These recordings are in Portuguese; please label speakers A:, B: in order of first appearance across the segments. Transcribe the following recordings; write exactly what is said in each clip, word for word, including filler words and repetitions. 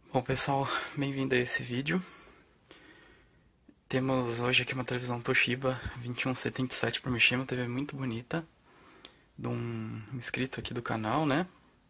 A: Bom pessoal, bem-vindo a esse vídeo. Temos hoje aqui uma televisão Toshiba vinte e um setenta e sete por mexer, uma T V muito bonita, de um inscrito aqui do canal, né?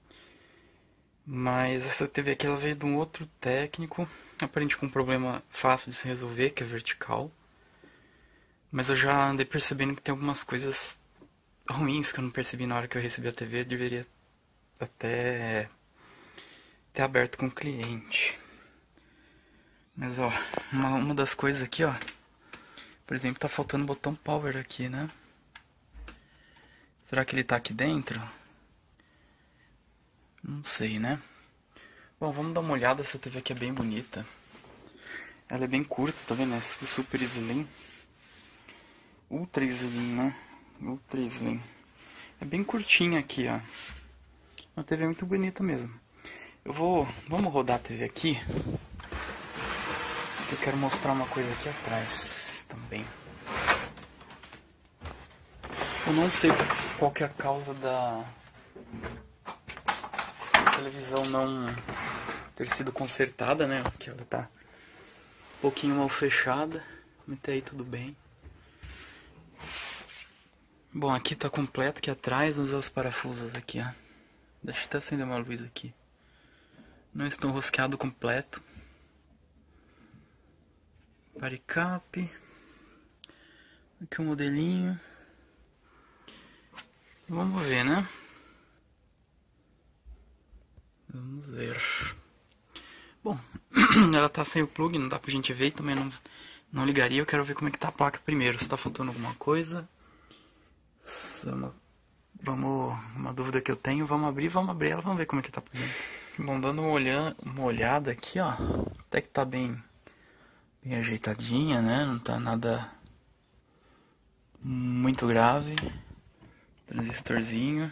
A: Mas essa T V aqui ela veio de um outro técnico, aparentemente com um problema fácil de se resolver, que é vertical. Mas eu já andei percebendo que tem algumas coisas ruins que eu não percebi na hora que eu recebi a T V, eu deveria até ter aberto com o cliente. Mas ó, uma, uma das coisas aqui, ó, por exemplo, tá faltando o botão power aqui, né? Será que ele tá aqui dentro? Não sei, né? Bom, vamos dar uma olhada. Essa T V aqui é bem bonita. Ela é bem curta, tá vendo? É super slim. Ultra slim, né? Ultra slim. É bem curtinha aqui, ó. Uma T V muito bonita mesmo. Eu vou... Vamos rodar a T V aqui. Eu quero mostrar uma coisa aqui atrás também. Eu não sei qual que é a causa da televisão não ter sido consertada, né? Porque ela tá um pouquinho mal fechada. Mas até aí tudo bem. Bom, aqui tá completo aqui atrás. Vamos usar os parafusos aqui, ó. Deixa eu até acender uma luz aqui. Não estão rosqueados completo. Paricap. Aqui o um modelinho. Vamos ver, né? Vamos ver. Bom, ela tá sem o plug, não dá pra gente ver e também não, não ligaria. Eu quero ver como é que tá a placa primeiro, se tá faltando alguma coisa. Uma, vamos, uma dúvida que eu tenho, vamos abrir, vamos abrir ela, vamos ver como é que tá por dentro. Bom, dando uma, olhada, uma olhada aqui, ó, até que tá bem, bem ajeitadinha, né? Não tá nada muito grave. Transistorzinho.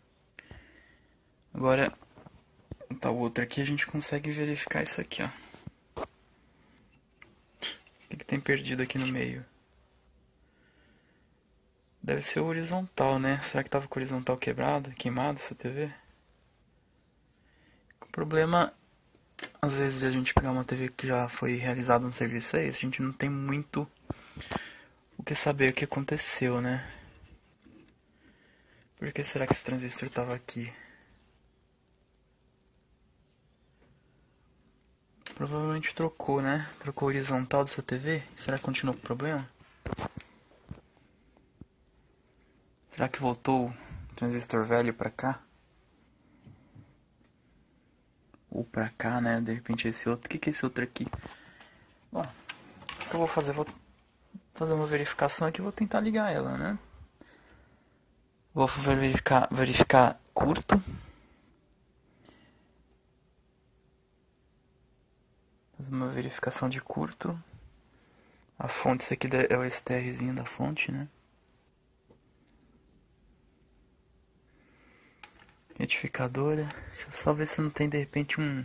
A: Agora, tá o outro aqui, a gente consegue verificar isso aqui, ó. O que, que tem perdido aqui no meio? Deve ser o horizontal, né? Será que tava com o horizontal quebrado, queimado essa T V? O problema, às vezes, de a gente pegar uma T V que já foi realizado um serviço é esse. A gente não tem muito o que saber o que aconteceu, né? Por que será que esse transistor tava aqui? Provavelmente trocou, né? Trocou o horizontal dessa T V. Será que continuou com o problema? Será que voltou o transistor velho pra cá? Ou pra cá, né? De repente esse outro. O que que é esse outro aqui? Bom, o que eu vou fazer? Vou fazer uma verificação aqui e vou tentar ligar ela, né? Vou verificar, verificar curto. Fazer uma verificação de curto. A fonte, isso aqui é o STRzinho da fonte, né? Retificadora. Deixa eu só ver se não tem de repente um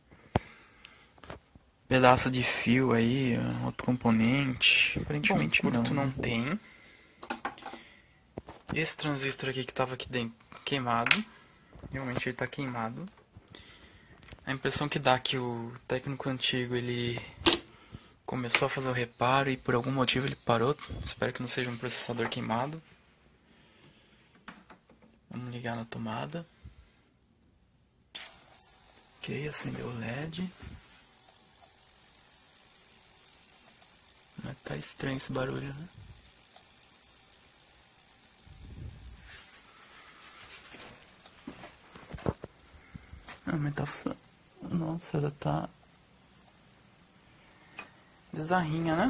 A: pedaço de fio aí, um outro componente. Aparentemente Bom, curto não, não tem. Esse transistor aqui que tava aqui dentro queimado. Realmente ele tá queimado. A impressão que dá é que o técnico antigo ele começou a fazer o reparo e por algum motivo ele parou. Espero que não seja um processador queimado. Vamos ligar na tomada. Ok, acendeu o L E D. Mas tá estranho esse barulho, né? Ah, mas tá funcionando. Nossa, ela tá bizarrinha, né?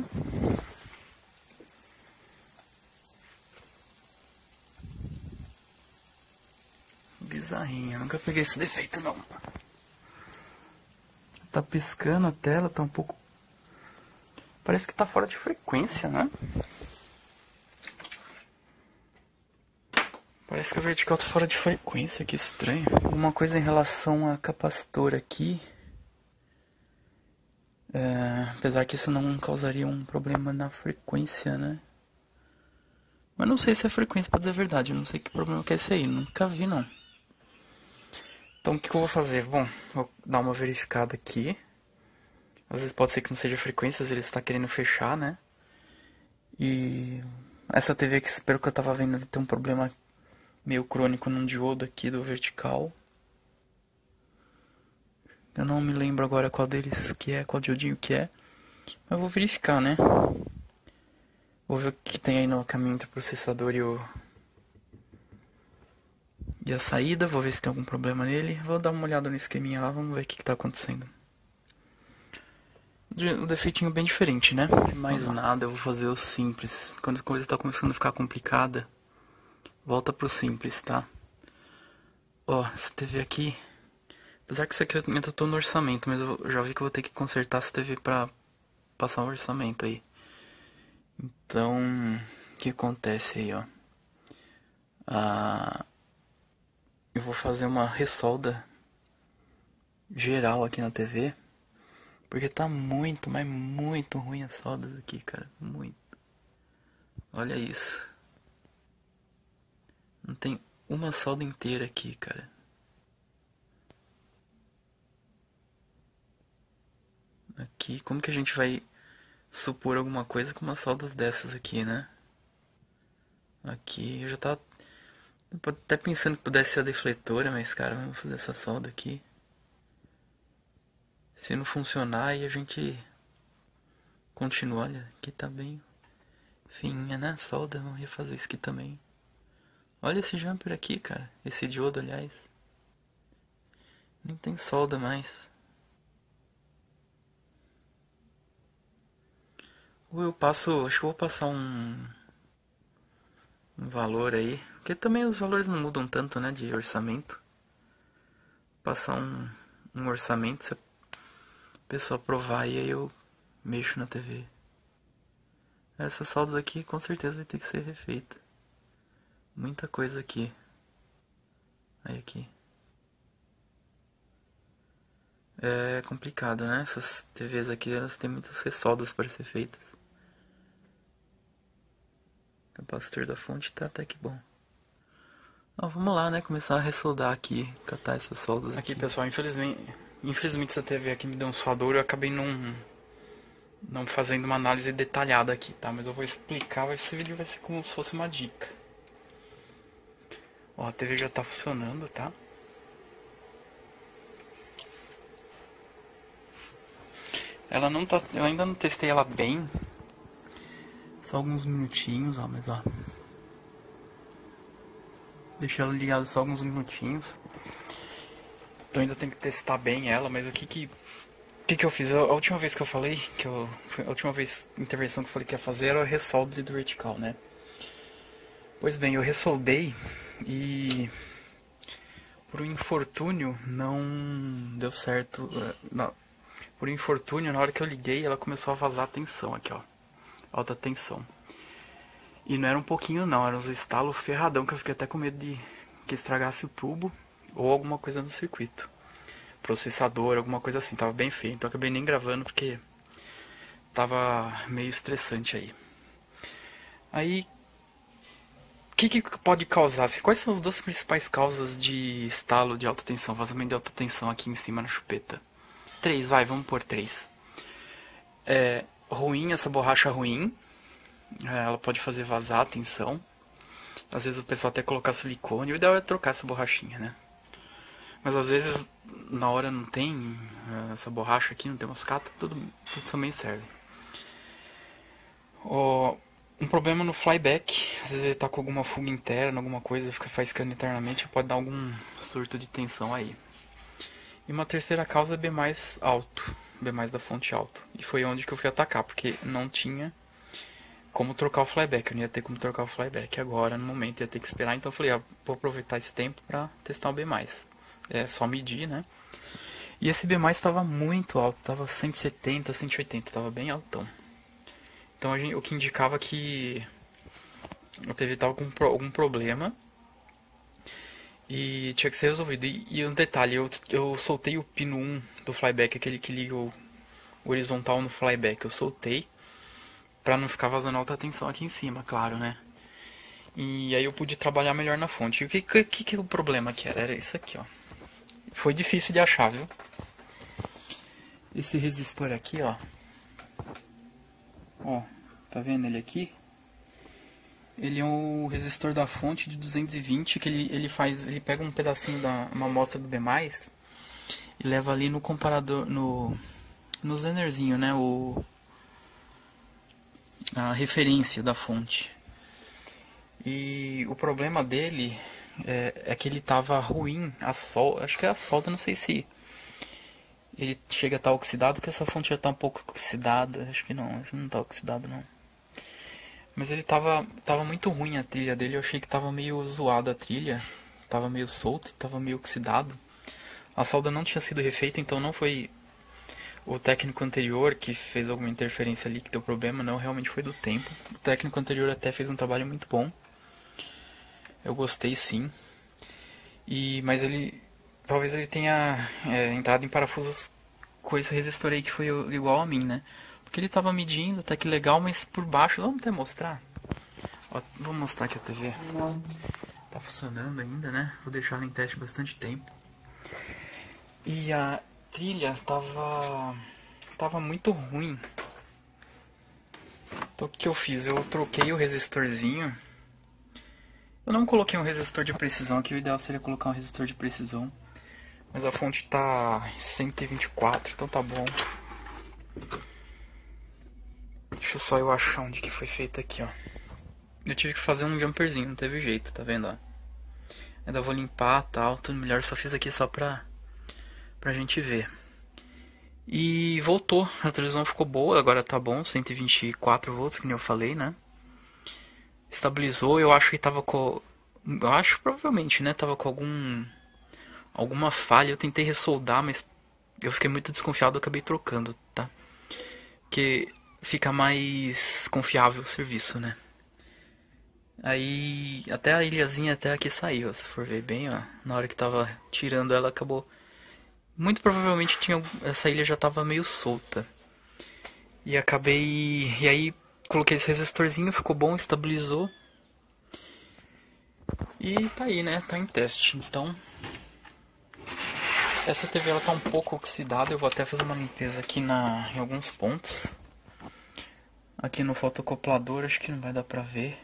A: Bizarrinha, nunca peguei esse defeito não. Tá piscando a tela, tá um pouco... Parece que tá fora de frequência, né? Parece que a vertical tá fora de frequência, que estranho. Uma coisa em relação a capacitor aqui. É, apesar que isso não causaria um problema na frequência, né? Mas não sei se é frequência, pra dizer a verdade. Eu não sei que problema que é esse aí, nunca vi não. Então o que que eu vou fazer? Bom, vou dar uma verificada aqui. Às vezes pode ser que não seja frequência, às vezes ele está querendo fechar, né? E essa T V aqui, pelo que eu tava vendo, tem um problema meio crônico num diodo aqui do vertical. Eu não me lembro agora qual deles que é, qual diodinho que é. Mas eu vou verificar, né? Vou ver o que tem aí no caminho entre o processador e o... E a saída, vou ver se tem algum problema nele. Vou dar uma olhada no esqueminha lá, vamos ver o que, que tá acontecendo. O defeitinho bem diferente, né? Mais nada, eu vou fazer o simples. Quando a coisa tá começando a ficar complicada, volta pro simples, tá? Ó, essa T V aqui... Apesar que isso aqui eu ainda tô no orçamento, mas eu já vi que eu vou ter que consertar essa T V pra passar um orçamento aí. Então, o que acontece aí, ó? Ah, eu vou fazer uma ressolda geral aqui na T V, porque tá muito, mas muito ruim as soldas aqui, cara. Muito. Olha isso. Não tem uma solda inteira aqui, cara. Aqui, como que a gente vai supor alguma coisa com umas soldas dessas aqui, né? Aqui, eu já tava até pensando que pudesse ser a defletora, mas cara, vamos fazer essa solda aqui. Se não funcionar, aí a gente continua. Olha, aqui tá bem fininha, né? Solda, não ia fazer isso aqui também. Olha esse jumper aqui, cara. Esse diodo, aliás. Nem tem solda mais. Ou eu passo, acho que eu vou passar um, um valor aí. Porque também os valores não mudam tanto, né, de orçamento. Passar um, um orçamento, se a pessoa aprovar e aí eu mexo na T V. Essas soldas aqui com certeza vai ter que ser refeita. Muita coisa aqui. Aí aqui. É complicado, né? Essas T Vs aqui, elas têm muitas ressoldas para ser feitas. O capacitor da fonte tá até que bom. Ó, vamos lá, né? Começar a ressoldar aqui, catar essas soldas aqui. Aqui, pessoal, infelizmente, infelizmente essa T V aqui me deu um suador, eu acabei não, não fazendo uma análise detalhada aqui, tá? Mas eu vou explicar, esse vídeo vai ser como se fosse uma dica. Ó, a T V já tá funcionando, tá? Ela não tá... Eu ainda não testei ela bem. Só alguns minutinhos, ó, mas ó. Deixei ela ligada só alguns minutinhos. Então ainda tem que testar bem ela, mas o que que... O que que eu fiz? A última vez que eu falei, que eu... A última vez, intervenção que eu falei que ia fazer era o ressolde do vertical, né? Pois bem, eu ressoldei e... Por um infortúnio, não deu certo... Não. Por um infortúnio, na hora que eu liguei, ela começou a vazar tensão aqui, ó. Alta tensão. E não era um pouquinho não, era uns estalos ferradão que eu fiquei até com medo de que estragasse o tubo ou alguma coisa no circuito. Processador, alguma coisa assim, tava bem feio. Então eu acabei nem gravando porque tava meio estressante aí. Aí, o que, que pode causar? Quais são as duas principais causas de estalo de alta tensão, vazamento de alta tensão aqui em cima na chupeta? Três, vai, vamos por três. É ruim, essa borracha ruim. Ela pode fazer vazar a tensão. Às vezes o pessoal até colocar silicone. O ideal é trocar essa borrachinha, né? Mas às vezes na hora não tem essa borracha aqui, não tem moscata, tudo, tudo também serve. O, um problema no flyback. Às vezes ele tá com alguma fuga interna, alguma coisa, fica faiscando internamente, pode dar algum surto de tensão aí. E uma terceira causa é B mais alto, B mais da fonte alto. E foi onde que eu fui atacar, porque não tinha como trocar o flyback. Eu não ia ter como trocar o flyback agora, no momento, ia ter que esperar. Então eu falei, ah, vou aproveitar esse tempo para testar o B mais. É só medir, né? E esse B mais estava muito alto, estava cento e setenta, cento e oitenta, estava bem altão. Então a gente, o que indicava que a T V estava com algum problema e tinha que ser resolvido. E, e um detalhe, eu, eu soltei o pino um do flyback, aquele que liga o, o horizontal no flyback. Eu soltei pra não ficar vazando alta tensão aqui em cima, claro, né? E aí eu pude trabalhar melhor na fonte. E o que, que, que, que o problema que era? Era isso aqui, ó. foi difícil de achar, viu? Esse resistor aqui, ó. Ó, tá vendo ele aqui? Ele é um resistor da fonte de duzentos e vinte, que ele, ele faz, ele pega um pedacinho da uma amostra do B mais, e leva ali no comparador, no no zenerzinho, né, o a referência da fonte. E o problema dele é, é que ele tava ruim, a sol, acho que é a solda, não sei se ele chega a estar oxidado, porque essa fonte já tá um pouco oxidada, acho que não, não tá oxidado não. Mas ele tava, tava muito ruim a trilha dele, eu achei que tava meio zoada a trilha. Tava meio solto, tava meio oxidado. A solda não tinha sido refeita, então não foi o técnico anterior que fez alguma interferência ali que deu problema, não, realmente foi do tempo. O técnico anterior até fez um trabalho muito bom. Eu gostei sim. E, mas ele, talvez ele tenha é, entrado em parafusos com esse resistor aí que foi igual a mim, né? Porque ele tava medindo, até que legal, mas por baixo, vamos até mostrar. Ó, vou mostrar aqui a T V. Tá funcionando ainda, né? Vou deixar ela em teste bastante tempo. E a trilha tava tava muito ruim. Então o que eu fiz? Eu troquei o resistorzinho. Eu não coloquei um resistor de precisão, que o ideal seria colocar um resistor de precisão. Mas a fonte tá cento e vinte e quatro, então tá bom. Deixa só eu achar onde que foi feito aqui, ó. Eu tive que fazer um jumperzinho, não teve jeito, tá vendo, ó. Ainda vou limpar, tal, tudo melhor. Só fiz aqui só pra, pra gente ver. E voltou, a televisão ficou boa, agora tá bom, cento e vinte e quatro volts, que nem eu falei, né. Estabilizou, eu acho que tava com... Eu acho, provavelmente, né, tava com algum... Alguma falha, eu tentei ressoldar, mas eu fiquei muito desconfiado, eu acabei trocando, tá. Porque fica mais confiável o serviço, né. Aí até a ilhazinha até aqui saiu, se for ver bem, ó. Na hora que tava tirando ela, acabou. Muito provavelmente tinha, essa ilha já tava meio solta. E acabei. E aí coloquei esse resistorzinho, ficou bom, estabilizou. E tá aí, né? Tá em teste. Então. Essa T V ela tá um pouco oxidada, eu vou até fazer uma limpeza aqui na, em alguns pontos. Aqui no fotocoplador, acho que não vai dar pra ver.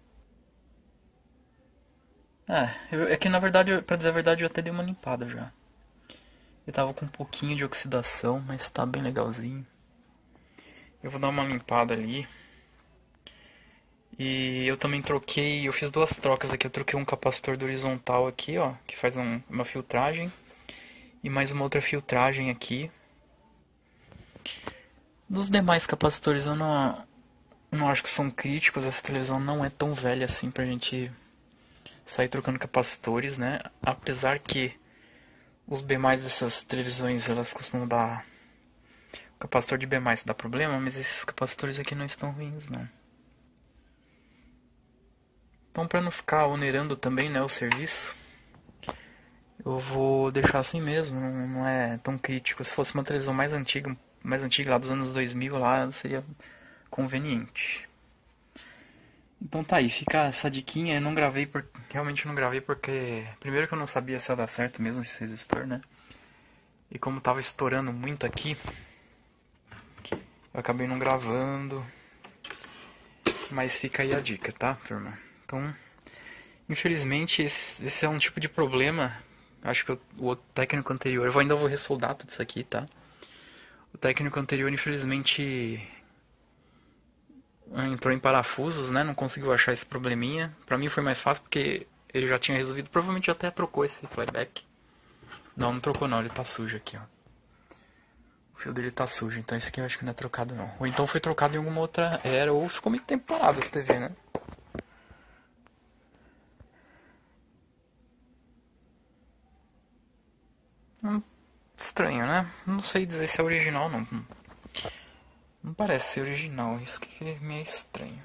A: É, eu, é que na verdade, pra dizer a verdade, eu até dei uma limpada já. Eu tava com um pouquinho de oxidação, mas tá bem legalzinho. Eu vou dar uma limpada ali. E eu também troquei, eu fiz duas trocas aqui. Eu troquei um capacitor do horizontal aqui, ó, que faz um, uma filtragem. E mais uma outra filtragem aqui. Dos demais capacitores eu não, não acho que são críticos. Essa televisão não é tão velha assim pra gente sair trocando capacitores, né? Apesar que os B mais dessas televisões, elas costumam dar... O capacitor de B mais dá problema, mas esses capacitores aqui não estão ruins, não. Então, pra não ficar onerando também, né, o serviço, eu vou deixar assim mesmo, não é tão crítico. Se fosse uma televisão mais antiga, mais antiga lá dos anos dois mil, lá seria conveniente. Então tá aí, fica essa diquinha. Eu não gravei, por... realmente não gravei porque... Primeiro que eu não sabia se ia dar certo mesmo esse resistor, né? E como tava estourando muito aqui, eu acabei não gravando. Mas fica aí a dica, tá, turma? Então, infelizmente, esse, esse é um tipo de problema. Acho que o, o técnico anterior... Eu ainda vou ressoldar tudo isso aqui, tá? O técnico anterior, infelizmente... entrou em parafusos, né? Não conseguiu achar esse probleminha. Pra mim foi mais fácil porque ele já tinha resolvido. Provavelmente até trocou esse playback. Não, não trocou não. Ele tá sujo aqui, ó. O fio dele tá sujo. Então esse aqui eu acho que não é trocado não. Ou então foi trocado em alguma outra era. Ou ficou muito tempo parado essa T V, né? Hum, estranho, né? Não sei dizer se é original não. Não parece ser original. Isso que é meio estranho.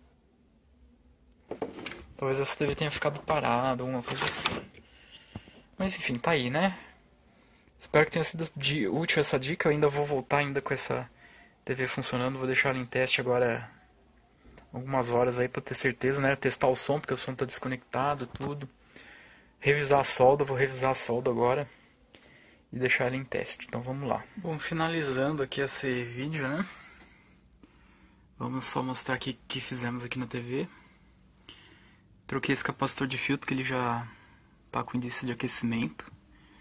A: Talvez essa T V tenha ficado parada, alguma coisa assim. Mas enfim, tá aí, né? Espero que tenha sido útil essa dica. Eu ainda vou voltar ainda com essa T V funcionando. Vou deixar ela em teste agora algumas horas aí pra ter certeza, né? Testar o som, porque o som tá desconectado, tudo. Revisar a solda, vou revisar a solda agora.
B: e deixar ela em teste. Então vamos lá.
A: Bom, finalizando aqui esse vídeo, né? Vamos só mostrar aqui o que fizemos aqui na T V. Troquei esse capacitor de filtro que ele já tá com indício de aquecimento.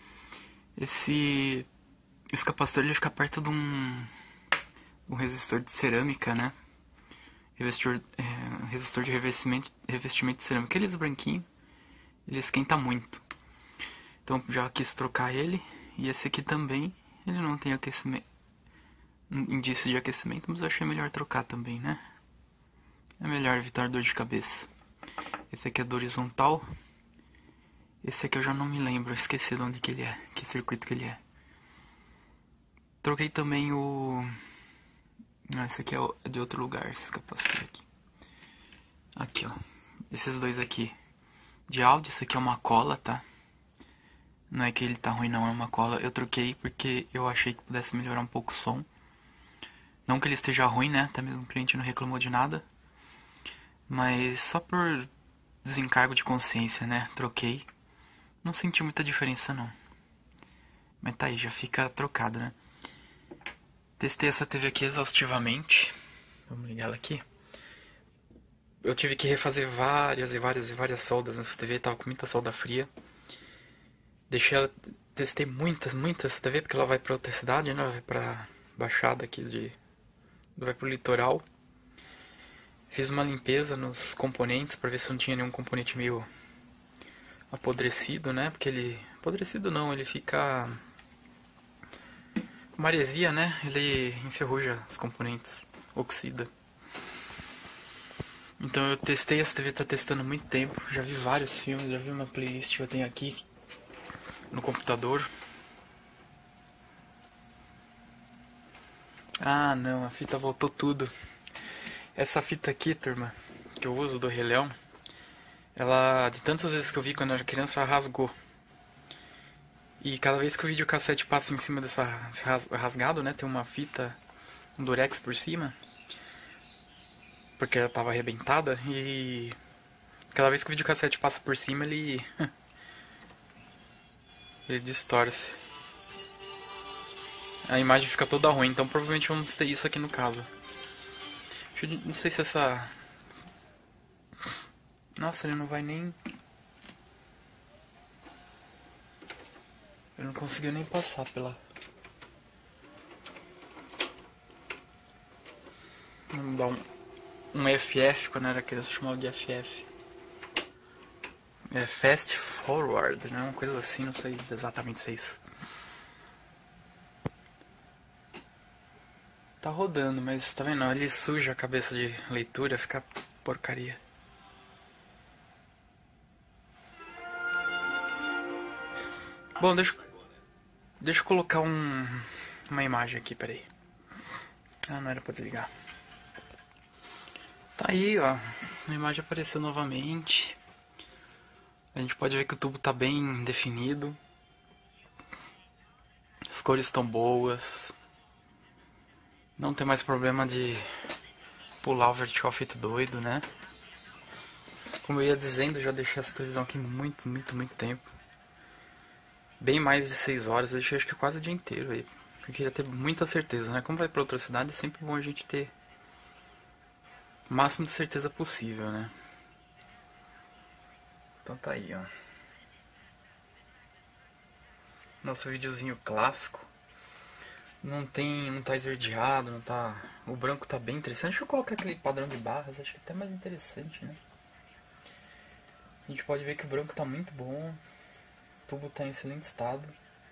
A: Esse, esse capacitor ele fica perto de um, um resistor de cerâmica, né? Revestor, é, resistor de revestimento, revestimento de cerâmica. Aqueles branquinhos, ele esquenta muito. Então já quis trocar ele. E esse aqui também, ele não tem aquecimento, indício de aquecimento, mas eu achei melhor trocar também, né? É melhor evitar dor de cabeça. Esse aqui é do horizontal. Esse aqui eu já não me lembro, eu esqueci de onde que ele é, que circuito que ele é. Troquei também o... Não, esse aqui é de outro lugar, esse capacitor aqui. Aqui, ó. Esses dois aqui. De áudio, esse aqui é uma cola, tá? Não é que ele tá ruim não, é uma cola. Eu troquei porque eu achei que pudesse melhorar um pouco o som. Não que ele esteja ruim, né? Até mesmo o cliente não reclamou de nada. Mas só por desencargo de consciência, né? Troquei. Não senti muita diferença não. Mas tá aí, já fica trocado, né? Testei essa T V aqui exaustivamente. Vamos ligar ela aqui. Eu tive que refazer várias e várias e várias soldas nessa T V. Tava com muita solda fria. Deixei ela... Testei muitas, muitas essa T V porque ela vai pra outra cidade, né? Vai pra Baixada aqui de... Vai pro litoral. Fiz uma limpeza nos componentes pra ver se não tinha nenhum componente meio apodrecido, né? Porque ele... Apodrecido não, ele fica... com maresia, né? Ele enferruja os componentes, oxida. Então eu testei, essa T V tá testando há muito tempo. Já vi vários filmes, já vi uma playlist que eu tenho aqui no computador. Ah não, a fita voltou tudo. Essa fita aqui, turma, que eu uso do Rei Leão, ela, de tantas vezes que eu vi quando eu era criança, ela rasgou. E cada vez que o videocassete passa em cima dessa rasgado, né, tem uma fita, um durex por cima, porque ela tava arrebentada, e cada vez que o videocassete passa por cima, ele ele distorce. A imagem fica toda ruim, então provavelmente vamos ter isso aqui no caso. Eu não sei se essa... Nossa, ele não vai nem... Eu não conseguiu nem passar pela... Vamos dar um, um F F, quando eu era criança eu chamava de F F. É Fast Forward, né? Uma coisa assim, não sei exatamente se é isso. Tá rodando, mas tá vendo? Ele suja a cabeça de leitura, fica porcaria. Bom, deixa, deixa eu colocar um, uma imagem aqui, peraí. Ah, não era pra desligar. Tá aí, ó. A imagem apareceu novamente. A gente pode ver que o tubo tá bem definido. As cores estão boas. Não tem mais problema de pular o vertical feito doido, né? Como eu ia dizendo, eu já deixei essa televisão aqui muito, muito, muito tempo. Bem mais de seis horas, eu deixei acho que quase o dia inteiro aí. Eu queria ter muita certeza, né? Como vai pra outra cidade, é sempre bom a gente ter o máximo de certeza possível, né? Então tá aí, ó. Nosso videozinho clássico. Não tem, não tá esverdeado, não tá... O branco tá bem interessante. Deixa eu colocar aquele padrão de barras, acho que é até mais interessante, né? A gente pode ver que o branco tá muito bom. O tubo tá em excelente estado.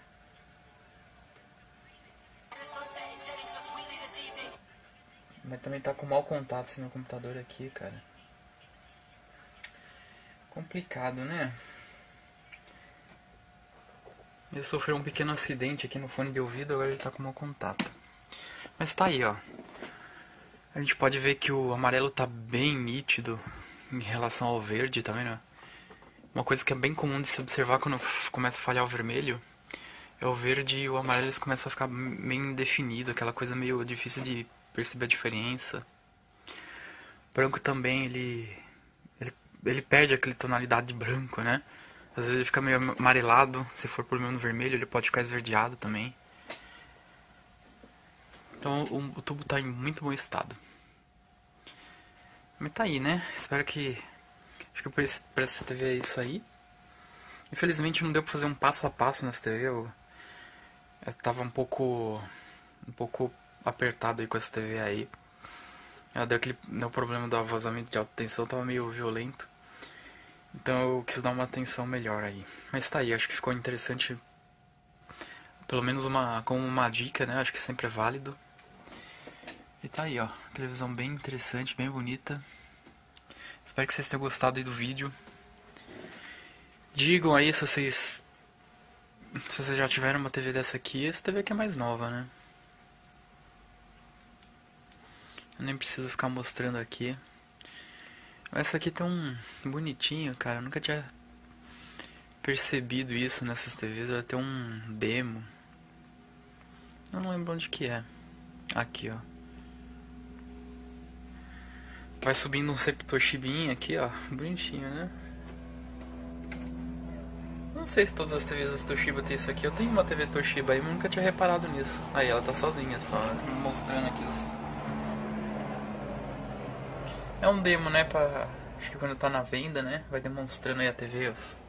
A: Mas também tá com mau contato esse meu computador aqui, cara. Complicado, né? Ele sofreu um pequeno acidente aqui no fone de ouvido, agora ele tá com mau contato. Mas tá aí, ó. A gente pode ver que o amarelo tá bem nítido em relação ao verde, tá vendo? Uma coisa que é bem comum de se observar quando começa a falhar o vermelho é o verde e o amarelo, eles começam a ficar meio indefinido, aquela coisa meio difícil de perceber a diferença. O branco também, ele, ele, ele perde aquela tonalidade de branco, né? Às vezes ele fica meio amarelado, se for problema no vermelho ele pode ficar esverdeado também. Então o, o tubo tá em muito bom estado. Mas tá aí, né? Espero que... Acho que pra essa T V é isso aí. Infelizmente não deu pra fazer um passo a passo nessa T V. Eu, eu tava um pouco... Um pouco apertado aí com essa T V aí. Ela deu aquele... Deu problema do vazamento de alta tensão, tava meio violento. Então eu quis dar uma atenção melhor aí. Mas tá aí, acho que ficou interessante. Pelo menos uma, como uma dica, né? Acho que sempre é válido. E tá aí, ó. Televisão bem interessante, bem bonita. Espero que vocês tenham gostado aí do vídeo. Digam aí se vocês... Se vocês já tiveram uma T V dessa aqui. Essa T V aqui é mais nova, né? Eu nem preciso ficar mostrando aqui. Essa aqui tem um bonitinho, cara. Eu nunca tinha percebido isso nessas T Vs. Ela tem um demo. Eu não lembro onde que é. Aqui, ó. Vai subindo um Toshibinha aqui, ó. Bonitinho, né? Não sei se todas as T Vs da Toshiba tem isso aqui. Eu tenho uma T V Toshiba aí, mas nunca tinha reparado nisso. Aí, ela tá sozinha só. Tô mostrando aqui os... É um demo, né? Pra... Acho que quando tá na venda, né? Vai demonstrando aí a T V os...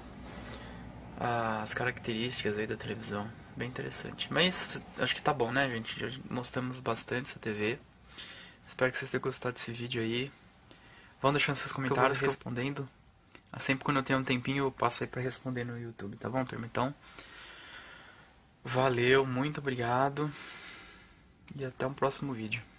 A: as características aí da televisão. Bem interessante. Mas acho que tá bom, né, gente? Já mostramos bastante essa T V. Espero que vocês tenham gostado desse vídeo aí. Vão deixando seus comentários respondendo. Sempre quando eu tenho um tempinho eu passo aí pra responder no YouTube, tá bom, turma? Então, valeu, muito obrigado. E até um próximo vídeo.